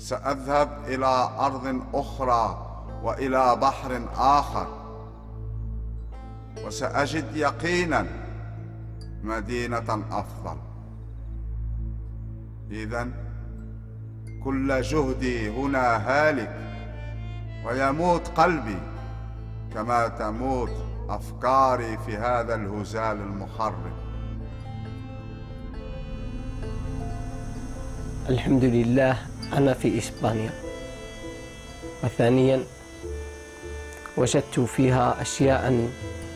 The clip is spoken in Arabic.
سأذهب إلى أرض أخرى وإلى بحر آخر، وسأجد يقينا مدينة أفضل. إذن كل جهدي هنا هالك، ويموت قلبي كما تموت أفكاري في هذا الهزال المخرب. الحمد لله أنا في إسبانيا، وثانيا وجدت فيها أشياء